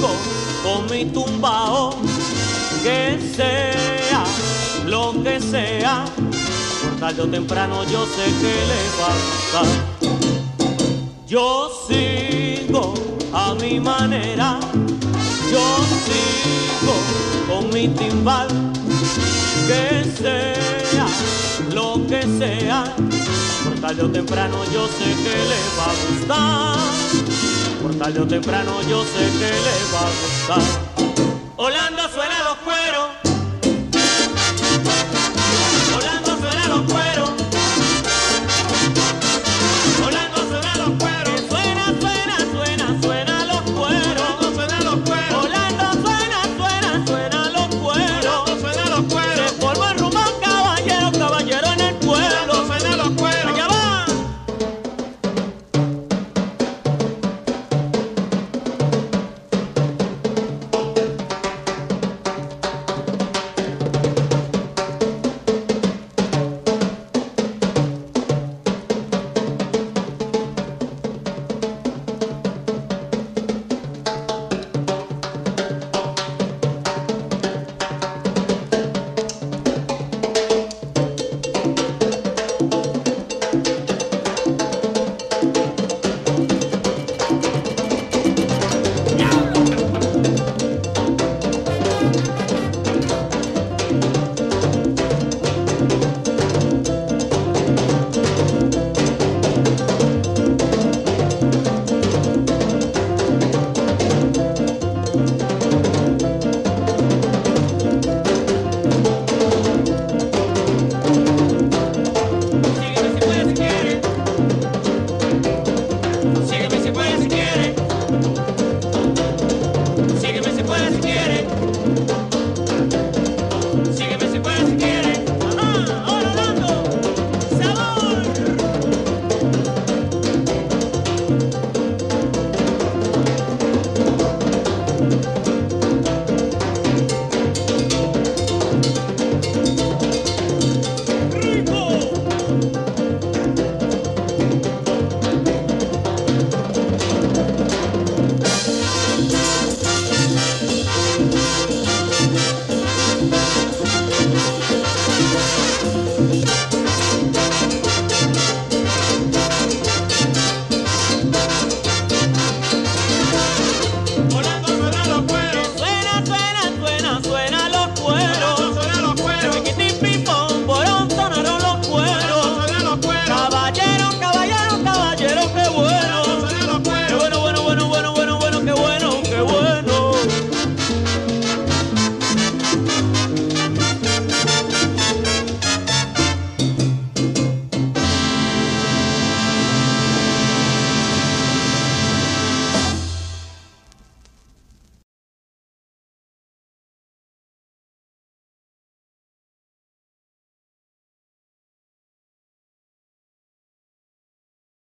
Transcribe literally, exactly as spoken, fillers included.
sigo con mi tumbao, que sea lo que sea, por tarde o temprano yo sé que le va a gustar. Yo sigo a mi manera, yo sigo con mi timbal, que sea lo que sea, por tarde o temprano yo sé que le va a gustar, por tarde o temprano yo sé que le va a gustar. Orlando suena.